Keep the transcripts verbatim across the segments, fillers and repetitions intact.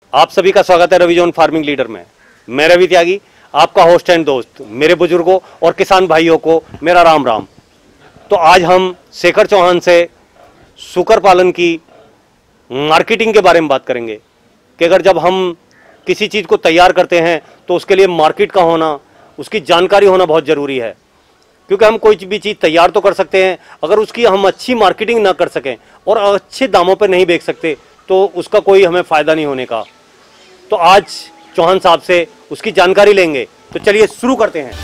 आप सभी का स्वागत है रविजोन फार्मिंग लीडर में। मैं रवि त्यागी, आपका होस्ट एंड दोस्त। मेरे बुजुर्गों और किसान भाइयों को मेरा राम राम। तो आज हम शेखर चौहान से सूकर पालन की मार्केटिंग के बारे में बात करेंगे कि अगर जब हम किसी चीज़ को तैयार करते हैं तो उसके लिए मार्केट का होना, उसकी जानकारी होना बहुत ज़रूरी है। क्योंकि हम कोई भी चीज़ तैयार तो कर सकते हैं, अगर उसकी हम अच्छी मार्केटिंग ना कर सकें और अच्छे दामों पर नहीं बेच सकते तो उसका कोई हमें फ़ायदा नहीं होने का। तो आज चौहान साहब से उसकी जानकारी लेंगे। तो चलिए शुरू करते हैं।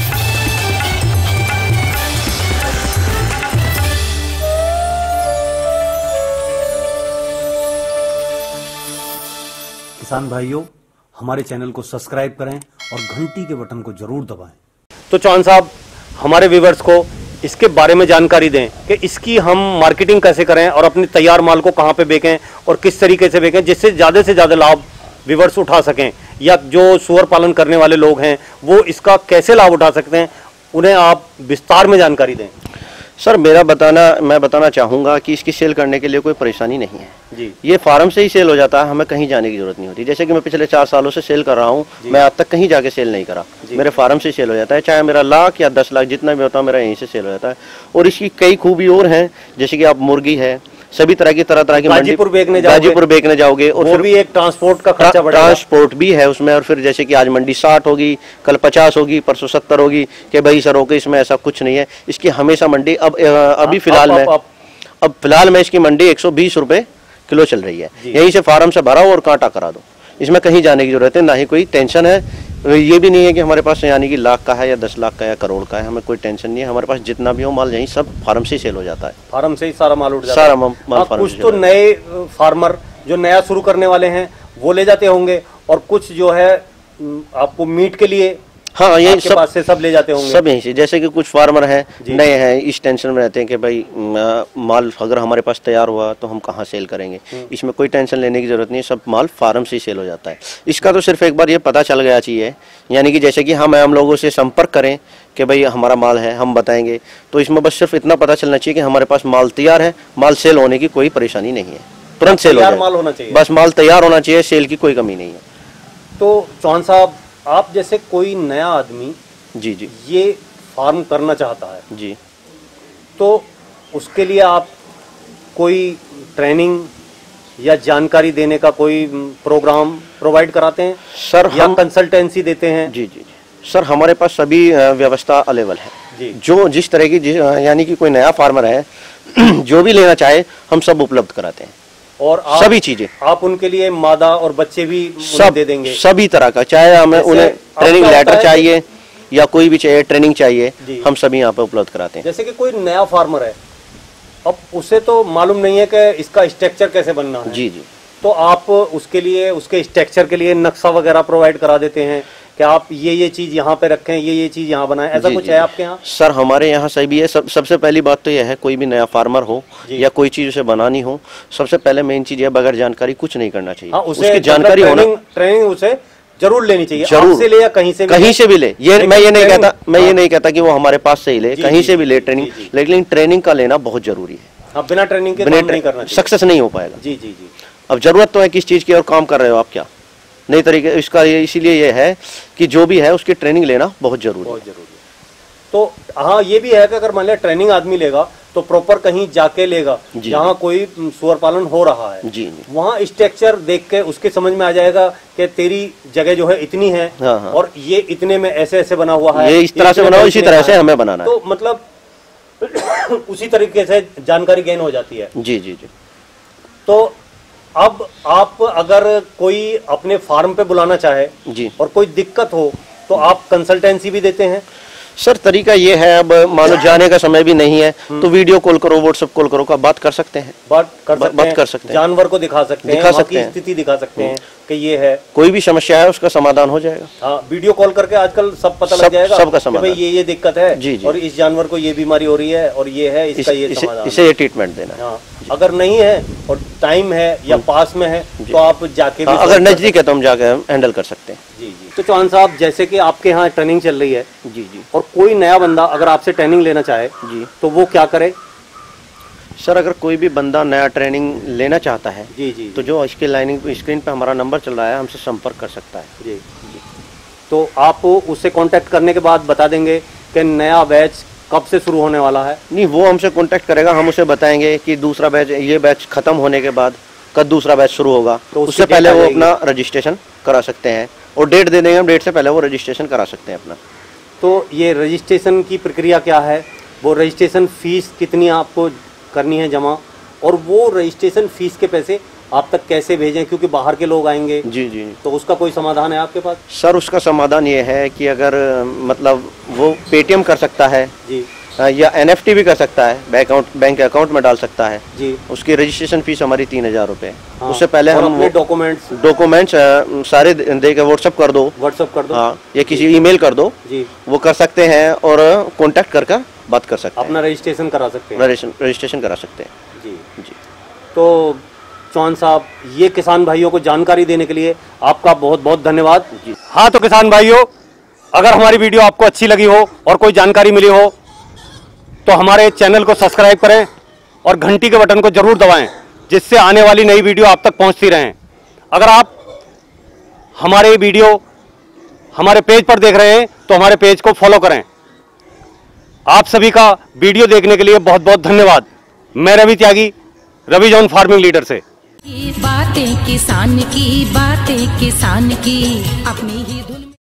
किसान भाइयों, हमारे चैनल को सब्सक्राइब करें और घंटी के बटन को जरूर दबाएं। तो चौहान साहब, हमारे व्यूवर्स को इसके बारे में जानकारी दें कि इसकी हम मार्केटिंग कैसे करें और अपने तैयार माल को कहां पे बेचें और किस तरीके से बेचें जिससे ज़्यादा से ज़्यादा लाभ व्यूवर्स उठा सकें, या जो सूअर पालन करने वाले लोग हैं वो इसका कैसे लाभ उठा सकते हैं, उन्हें आप विस्तार में जानकारी दें। सर, मेरा बताना मैं बताना चाहूँगा कि इसकी सेल करने के लिए कोई परेशानी नहीं है जी। ये फार्म से ही सेल हो जाता है, हमें कहीं जाने की जरूरत नहीं होती। जैसे कि मैं पिछले चार सालों से सेल कर रहा हूँ, मैं आज तक कहीं जाके सेल नहीं करा, मेरे फार्म से सेल हो जाता है। चाहे मेरा लाख या दस लाख जितना भी होता है, मेरा यहीं से सेल हो जाता है। और इसकी कई खूबी और हैं, जैसे कि आप मुर्गी है, सभी तरह की तरह तरह की गाजीपुर बेचने जाओगे गाजीपुर बेचने जाओगे और फिर भी एक ट्रांसपोर्ट का खर्चा बढ़ेगा, ट्रांसपोर्ट भी है उसमें। और फिर जैसे कि आज मंडी साठ होगी, कल पचास होगी, परसों सत्तर होगी कि भाई सर ओके, इसमें ऐसा कुछ नहीं है। इसकी हमेशा मंडी अब अभी फिलहाल में अब फिलहाल में इसकी मंडी एक सौ बीस रुपए किलो चल रही है। यहीं से फार्म से भराओ और कांटा करा दो, इसमें कहीं जाने की जरूरत है, ना ही कोई टेंशन है। ये भी नहीं है कि हमारे पास यानी कि लाख का है या दस लाख का या करोड़ का है, हमें कोई टेंशन नहीं है। हमारे पास जितना भी हो माल यहीं सब फार्म से सेल हो जाता है, फार्म से ही सारा माल उठ जाता सारा है। माल फार्म कुछ तो नए फार्मर जो नया शुरू करने वाले हैं वो ले जाते होंगे, और कुछ जो है आपको मीट के लिए, हाँ, यही सब पास से सब ले जाते होंगे, सब यहीं से। जैसे कि कुछ फार्मर हैं नए हैं, इस टेंशन में रहते हैं कि भाई माल अगर हमारे पास तैयार हुआ तो हम कहाँ सेल करेंगे। इसमें कोई टेंशन लेने की जरूरत नहीं है, सब माल फार्म से ही सेल हो जाता है। इसका तो सिर्फ एक बार ये पता चल गया चाहिए, यानी कि जैसे कि हम हम लोगों से संपर्क करें कि भाई हमारा माल है, हम बताएंगे, तो इसमें बस सिर्फ इतना पता चलना चाहिए कि हमारे पास माल तैयार है, माल सेल होने की कोई परेशानी नहीं है, तुरंत सेल हो जाए, माल होना चाहिए, बस माल तैयार होना चाहिए, सेल की कोई कमी नहीं है। तो चौहान साहब, आप जैसे कोई नया आदमी जी जी ये फार्म करना चाहता है जी, तो उसके लिए आप कोई ट्रेनिंग या जानकारी देने का कोई प्रोग्राम प्रोवाइड कराते हैं सर? या हम कंसल्टेंसी देते हैं? जी जी जी सर, हमारे पास सभी व्यवस्था अवेलेबल है जी। जो जिस तरह की, यानी कि कोई नया फार्मर है जो भी लेना चाहे हम सब उपलब्ध कराते हैं, और आप, सभी चीजें आप उनके लिए मादा और बच्चे भी सब दे देंगे, सभी तरह का। चाहे हमें उन्हें ट्रेनिंग लेटर चाहिए या कोई भी चाहिए ट्रेनिंग चाहिए, हम सभी यहाँ पे उपलब्ध कराते हैं। जैसे कि कोई नया फार्मर है, अब उसे तो मालूम नहीं है कि इसका स्ट्रक्चर कैसे बनना है, जी जी, तो आप उसके लिए, उसके स्ट्रक्चर के लिए नक्शा वगैरह प्रोवाइड करा देते हैं कि आप ये ये चीज यहाँ पे रखें, ये ये चीज यहाँ बनाएं, ऐसा कुछ है आपके यहाँ? सर, हमारे यहाँ सही भी है। सब सबसे पहली बात तो यह है, कोई भी नया फार्मर हो या कोई चीज उसे बनानी हो, सबसे पहले मेन चीज है बगैर जानकारी कुछ नहीं करना चाहिए। उसकी जानकारी होना, ट्रेनिंग उसे जरूर लेनी चाहिए, जरूर से ले या कहीं से भी कहीं से भी ले। ये मैं ये नहीं कहता मैं ये नहीं कहता कि वो हमारे पास से ही ले, कहीं से भी ले ट्रेनिंग, लेकिन ट्रेनिंग का लेना बहुत जरूरी है। बिना ट्रेनिंग के नहीं करना, सक्सेस नहीं हो पाएगा। जी जी जी। अब जरूरत तो है किस चीज की और काम कर रहे हो आप क्या नई तरीके, इसका ये इसीलिए ये है कि जो भी है उसकी ट्रेनिंग लेना बहुत जरूरी बहुत जरूरी है। तो हाँ, ये भी है कि अगर मान लिया ट्रेनिंग आदमी लेगा तो प्रॉपर कहीं जाके लेगा जहाँ कोई सूअर पालन हो रहा है, जी, वहाँ स्ट्रक्चर देख के उसके समझ में आ जाएगा कि तेरी जगह जो है इतनी है, हाँ, हाँ, और ये इतने में ऐसे ऐसे बना हुआ है, ये इस तरह से बना हुआ, इसी तरह से हमें बनाना है। तो मतलब उसी तरीके से जानकारी गेन हो जाती है। जी जी जी। तो अब आप अगर कोई अपने फार्म पे बुलाना चाहे जी और कोई दिक्कत हो तो आप कंसल्टेंसी भी देते हैं? सर, तरीका ये है, अब मानो जाने का समय भी नहीं है तो वीडियो कॉल करो, व्हाट्सएप कॉल करो, का बात कर सकते हैं, बात कर सकते बात हैं, कर सकते हैं, जानवर को दिखा सकते हैं, दिखा सकते हैं, स्थिति दिखा सकते हैं कि ये है, कोई भी समस्या है उसका समाधान हो जाएगा। हाँ, वीडियो कॉल करके आजकल सब पता लग जाएगा, सबका समाधान, भाई ये ये दिक्कत है जी जी, और इस जानवर को ये बीमारी हो रही है और ये है, इसका ये समाधान, इसे ये ट्रीटमेंट देना। हाँ, अगर नहीं है और टाइम है या पास में है तो आप जाके, अगर नजदीक है तो हम जाके हैंडल कर सकते हैं। जी जी। तो चौहान साहब, जैसे कि आपके यहाँ ट्रेनिंग चल रही है जी जी, और कोई नया बंदा अगर आपसे ट्रेनिंग लेना चाहे जी तो वो क्या करे? सर अगर कोई भी बंदा नया ट्रेनिंग लेना चाहता है जी जी तो जो इसके लाइनिंग स्क्रीन पे हमारा नंबर चल रहा है हमसे संपर्क कर सकता है। जी जी तो आप उससे कांटेक्ट करने के बाद बता देंगे कि नया बैच कब से शुरू होने वाला है? नहीं, वो हमसे कांटेक्ट करेगा, हम उसे बताएंगे कि दूसरा बैच, ये बैच खत्म होने के बाद कब दूसरा बैच शुरू होगा, तो उससे पहले वो अपना रजिस्ट्रेशन करा सकते हैं और डेट दे देंगे हम, डेट से पहले वो रजिस्ट्रेशन करा सकते हैं अपना। तो ये रजिस्ट्रेशन की प्रक्रिया क्या है, वो रजिस्ट्रेशन फीस कितनी आपको करनी है जमा, और वो रजिस्ट्रेशन फीस के पैसे आप तक कैसे भेजें, क्योंकि बाहर के लोग आएंगे? जी जी तो उसका कोई समाधान है आपके पास? सर उसका समाधान ये है कि अगर मतलब वो पेटीएम कर सकता है जी, या एनएफटी भी कर सकता है, बैंक अकाउंट बैंक अकाउंट में डाल सकता है जी। उसकी रजिस्ट्रेशन फीस हमारी तीन हजार रुपये। हाँ, उससे पहले हम अपने डॉक्यूमेंट्स डॉक्यूमेंट्स सारे दे के व्हाट्सअप कर दो व्हाट्सअप कर दो हाँ, या किसी ईमेल कर दो जी, वो कर सकते हैं और कॉन्टेक्ट करके बात कर सकते हैं, अपना रजिस्ट्रेशन करा सकते हैं, रजिस्ट्रेशन करा सकते हैं जी जी। तो चौहान साहब, ये किसान भाइयों को जानकारी देने के लिए आपका बहुत बहुत धन्यवाद जी। हाँ तो किसान भाइयों, अगर हमारी वीडियो आपको अच्छी लगी हो और कोई जानकारी मिली हो तो हमारे चैनल को सब्सक्राइब करें और घंटी के बटन को जरूर दबाएं, जिससे आने वाली नई वीडियो आप तक पहुंचती रहें। अगर आप हमारे वीडियो हमारे पेज पर देख रहे हैं तो हमारे पेज को फॉलो करें। आप सभी का वीडियो देखने के लिए बहुत बहुत धन्यवाद। मैं Ravi Tyagi, Ravi John farming leader से। बातें किसान की, बातें किसान की, अपनी ही